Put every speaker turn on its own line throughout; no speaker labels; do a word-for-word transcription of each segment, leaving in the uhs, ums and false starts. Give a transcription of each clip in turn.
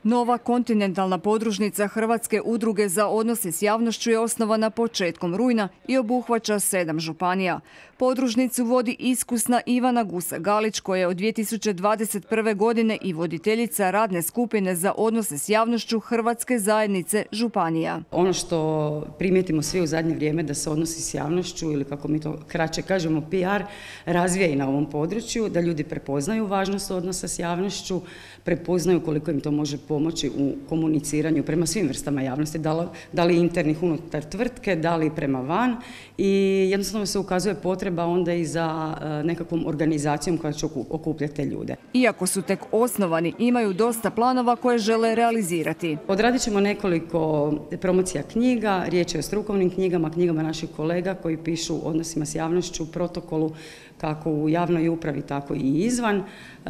Nova kontinentalna podružnica Hrvatske udruge za odnose s javnošću je osnovana početkom rujna i obuhvaća sedam županija. Podružnicu vodi iskusna Ivana Gusa-Galić koja je od dvije tisuće dvadeset prve. godine i voditeljica radne skupine za odnose s javnošću Hrvatske zajednice županija.
Ono što primijetimo svi u zadnje vrijeme da se odnosi s javnošću ili kako mi to kraće kažemo P R razvija i na ovom području, da ljudi prepoznaju važnost odnosa s javnošću, prepoznaju koliko im to može pomoći u komuniciranju prema svim vrstama javnosti, da li internih unutar tvrtke, da li prema van i jednostavno se ukazuje potreba onda i za nekakvom organizacijom koja će okupljati te ljude.
Iako su tek osnovani, imaju dosta planova koje žele realizirati.
Odradit ćemo nekoliko promocija knjiga, riječ je o strukovnim knjigama, knjigama naših kolega koji pišu o odnosima s javnošću, protokolu kako u javnoj upravi, tako i izvan.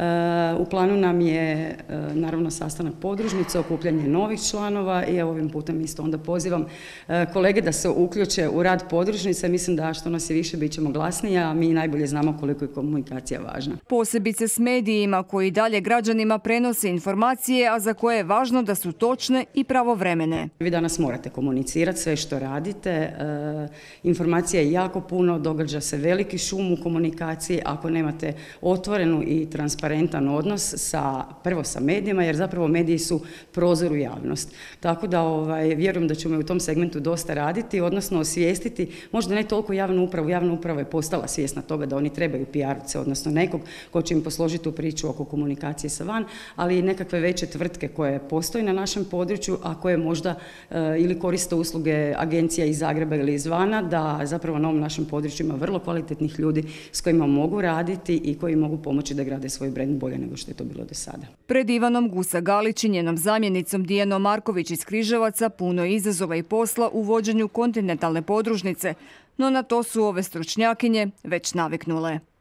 U planu nam je naravno sastanak podružnice, okupljanje novih članova i ovim putem isto onda pozivam kolege da se uključe u rad podružnice. Mislim da što nas je više bit ćemo glasniji, a mi najbolje znamo koliko je komunikacija važna.
Posebice s medijima koji dalje građanima prenose informacije, a za koje je važno da su točne i pravovremene.
Vi danas morate komunicirati sve što radite. Informacija je jako puno, događa se veliki šum u komunikaciji. Ako nemate otvorenu i transparentan odnos sa, prvo sa medijima, jer zapravo mediji su prozor u javnost. Tako da ovaj, vjerujem da ćemo u tom segmentu dosta raditi, odnosno osvijestiti, možda ne toliko javnu upravu, javna uprava je postala svjesna toga da oni trebaju P R-ce, odnosno nekog ko će im posložiti tu priču oko komunikacije sa van, ali i nekakve veće tvrtke koje postoje na našem području, a koje možda e, ili koriste usluge agencija iz Zagreba ili izvana, da zapravo na ovom našem području ima vrlo kvalitetnih ljudi s kojima mogu raditi i koji mogu pomoći da grade svoj brend bolje nego što je to bilo do sada.
Pred Ivanom Gusa-Galić i njenom zamjenicom Dijanom Marković iz Križevaca puno je izazova i posla u vođenju kontinentalne podružnice, no na to su ove stručnjakinje već naviknule.